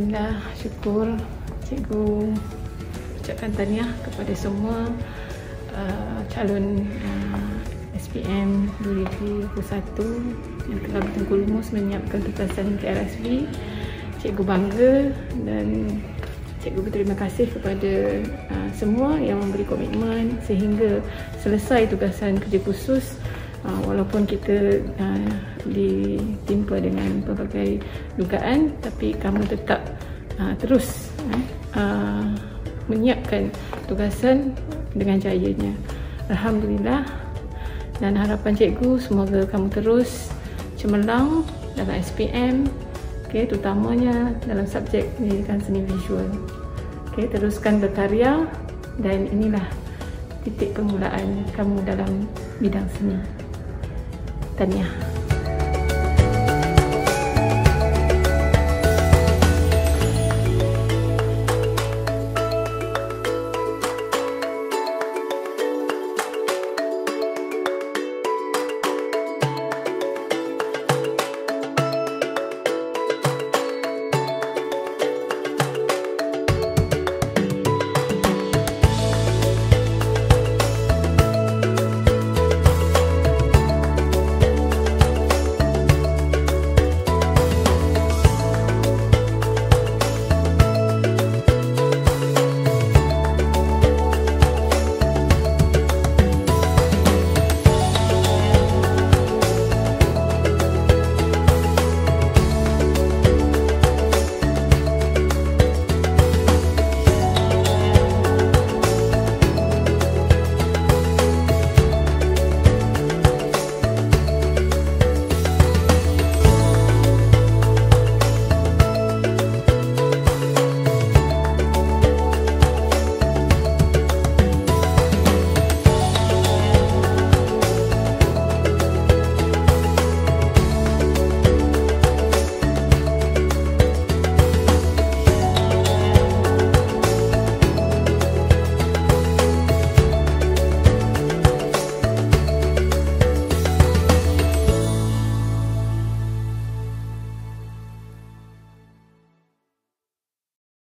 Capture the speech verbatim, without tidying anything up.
Alhamdulillah, syukur cikgu ucapkan tahniah kepada semua uh, calon uh, S P M dua ribu dua puluh satu yang telah bertengku lumus menyiapkan tugasan K R S V. Cikgu bangga dan cikgu berterima kasih kepada uh, semua yang memberi komitmen sehingga selesai tugasan kerja khusus. Uh, walaupun kita uh, ditimpa dengan pelbagai dugaan, tapi kamu tetap uh, terus uh, uh, menyiapkan tugasan dengan jayanya. Alhamdulillah, dan harapan cikgu semoga kamu terus cemerlang dalam S P M, okay, terutamanya dalam subjek pendidikan seni visual. Okay, teruskan berkarya dan inilah titik permulaan kamu dalam bidang seni. Tahniah.